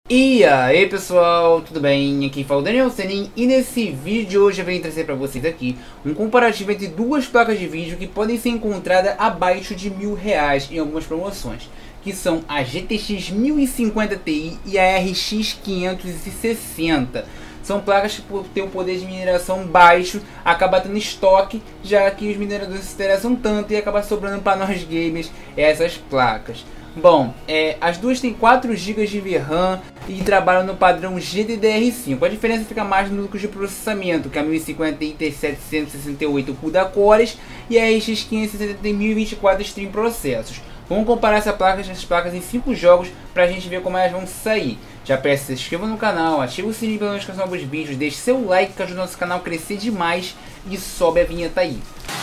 E aí pessoal, tudo bem? Aqui fala o Daniel Senin e nesse vídeo de hoje eu venho trazer para vocês aqui um comparativo entre duas placas de vídeo que podem ser encontradas abaixo de R$1000 em algumas promoções, que são a GTX 1050 Ti e a RX 560. São placas que por ter um poder de mineração baixo, acaba tendo estoque, já que os mineradores se interessam tanto e acaba sobrando para nós gamers essas placas. Bom, as duas têm 4 GB de VRAM e trabalham no padrão GDDR5. A diferença fica mais no núcleo de processamento, que a 1050 Ti tem 768 CUDA cores e a RX 560 tem 1024 stream processos. Vamos comparar essas placas em 5 jogos para a gente ver como elas vão sair. Já peço que se inscreva no canal, ative o sininho para notificação dos vídeos, deixe seu like que ajuda o nosso canal a crescer demais e sobe a vinheta aí.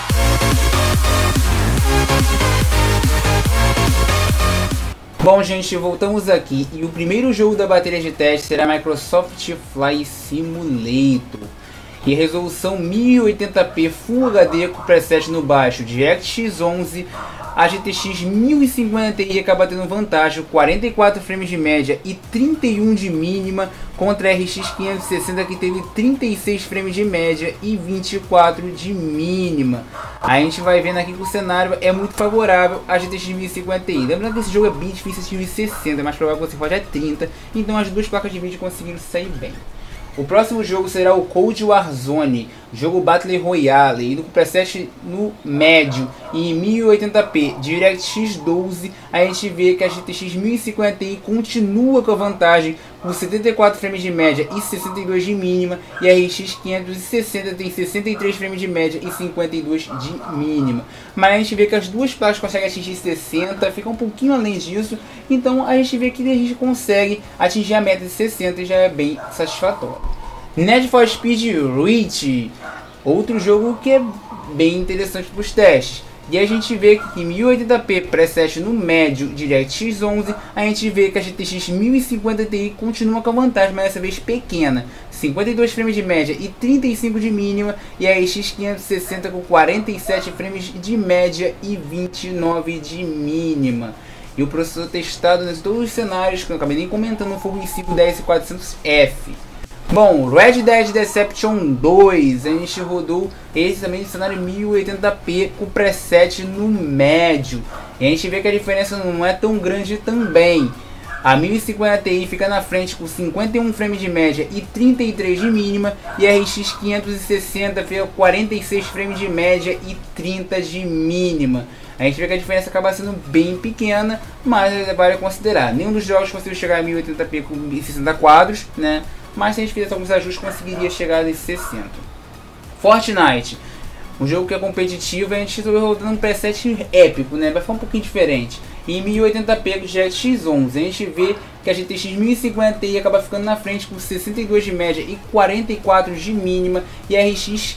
Bom gente, voltamos aqui e o primeiro jogo da bateria de teste será Microsoft Flight Simulator. E resolução 1080p Full HD com preset no baixo, DirectX 11, a GTX 1050 Ti acaba tendo vantagem, 44 frames de média e 31 de mínima, contra a RX 560 que teve 36 frames de média e 24 de mínima. A gente vai vendo aqui que o cenário é muito favorável à GTX 1050 Ti. Lembrando que esse jogo é bem difícil de 60, mas provável que você pode é 30, então as duas placas de vídeo conseguiram sair bem. O próximo jogo será o Cold Warzone, jogo Battle Royale, indo com preset no médio e em 1080p, DirectX 12, a gente vê que a GTX 1050 Ti continua com a vantagem, com 74 frames de média e 62 de mínima, e a RX 560 tem 63 frames de média e 52 de mínima. Mas a gente vê que as duas placas conseguem atingir 60, fica um pouquinho além disso, então a gente vê que a gente consegue atingir a meta de 60 e já é bem satisfatório. Need for Speed Reach, outro jogo que é bem interessante para os testes. E a gente vê que em 1080p preset no médio DirectX 11, a gente vê que a GTX 1050 Ti continua com a vantagem, mas dessa vez pequena, 52 frames de média e 35 de mínima, e a RX 560 com 47 frames de média e 29 de mínima. E o processador testado nesses todos os cenários, que eu acabei nem comentando, foi o i5 10400F. Bom, Red Dead Deception 2, a gente rodou esse também no cenário 1080p com preset no médio. E a gente vê que a diferença não é tão grande também. A 1050 Ti fica na frente com 51 frames de média e 33 de mínima, e a RX 560 fica com 46 frames de média e 30 de mínima. A gente vê que a diferença acaba sendo bem pequena, mas vale considerar. Nenhum dos jogos conseguiu chegar a 1080p com 60 quadros, né? Mas se a gente fizesse alguns ajustes, conseguiria chegar a 60. Fortnite, um jogo que é competitivo, a gente resolveu rodando um preset épico, né? Vai ficar um pouquinho diferente. E em 1080p com DirectX 11, a gente vê que a GTX 1050 Ti acaba ficando na frente com 62 de média e 44 de mínima, e a RX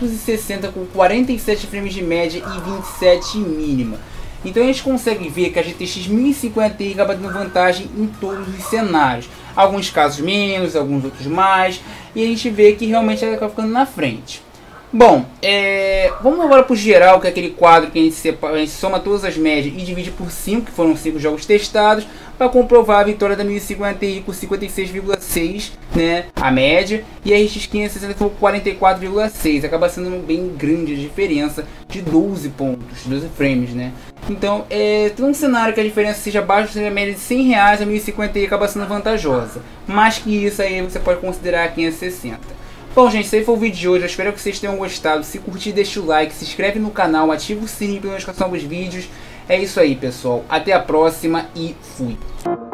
560 com 47 frames de média e 27 de mínima. Então a gente consegue ver que a GTX 1050 Ti acaba tendo vantagem em todos os cenários. Alguns casos menos, alguns outros mais. E a gente vê que realmente ela acaba ficando na frente. Bom, vamos agora para o geral, que é aquele quadro que a gente soma todas as médias e divide por 5, que foram 5 jogos testados, para comprovar a vitória da 1050 Ti com 56,6, né, a média, e a RX 560 com 44,6, acaba sendo bem grande a diferença de 12 pontos, 12 frames, né. Então, tem um cenário que a diferença seja abaixo da média de R$100, a 1050 Ti acaba sendo vantajosa, mais que isso aí você pode considerar a 560. Bom gente, esse aí foi o vídeo de hoje, eu espero que vocês tenham gostado. Se curtir, deixa o like, se inscreve no canal, ativa o sininho para notificação dos vídeos. É isso aí pessoal, até a próxima e fui!